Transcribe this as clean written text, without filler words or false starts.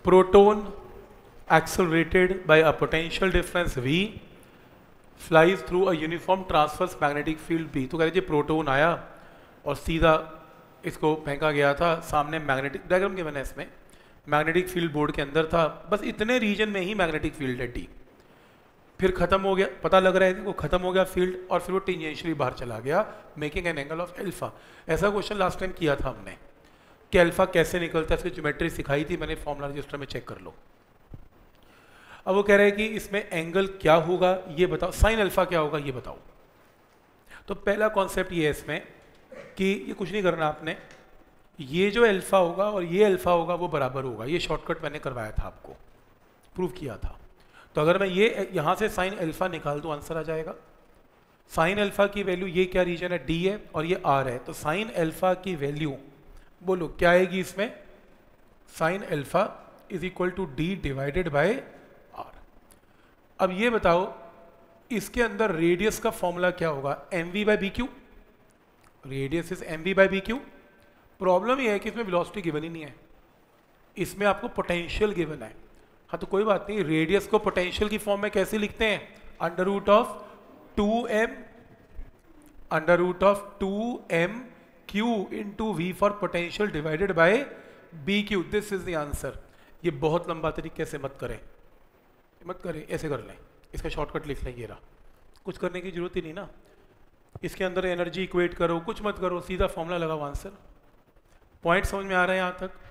Proton accelerated by a potential difference V flies through a uniform transverse magnetic field B। तो कह लीजिए proton आया और सीधा इसको फेंका गया था सामने, मैग्नेटिक डायग्राम गिवन है इसमें, मैग्नेटिक फील्ड बोर्ड के अंदर था, बस इतने रीजन में ही मैग्नेटिक फील्ड है D। फिर खत्म हो गया, पता लग रहा है वो खत्म हो गया फील्ड, और फिर वो टेंजेंशियली बाहर चला गया, making an angle of alpha. ऐसा क्वेश्चन लास्ट टाइम किया था हमने कि अल्फा कैसे निकलता है, इसकी ज्योमेट्री सिखाई थी मैंने, फॉर्मूला रजिस्टर में चेक कर लो। अब वो कह रहे हैं कि इसमें एंगल क्या होगा ये बताओ, साइन अल्फा क्या होगा ये बताओ। तो पहला कॉन्सेप्ट ये है इसमें कि ये कुछ नहीं करना आपने, ये जो अल्फा होगा और ये अल्फा होगा वो बराबर होगा, ये शॉर्टकट मैंने करवाया था आपको, प्रूव किया था। तो अगर मैं ये यहाँ से साइन अल्फा निकाल दूँ आंसर आ जाएगा। साइन अल्फा की वैल्यू, ये क्या रीजन है डी है और ये आर है, तो साइन अल्फा की वैल्यू बोलो क्या आएगी इसमें, sine alpha is equal to D divided by R. अब ये बताओ इसके अंदर रेडियस का फॉर्मूला क्या होगा, M V by B Q, radius is M V by B Q. Problem ये है कि इसमें वेलोसिटी गिवन ही नहीं है, इसमें आपको पोटेंशियल गिवन है। हाँ तो कोई बात नहीं, रेडियस को पोटेंशियल की फॉर्म में कैसे लिखते हैं, under root of 2m, under root of 2m q into V for potential divided by B Q, this is the answer. ये बहुत लंबा तरीके से मत करें, मत करें, ऐसे कर लें, इसका शॉर्टकट लिख लें, ये रहा, कुछ करने की जरूरत ही नहीं ना, इसके अंदर एनर्जी इक्वेट करो, कुछ मत करो, सीधा फॉर्मूला लगाओ आंसर। पॉइंट समझ में आ रहा है यहाँ तक?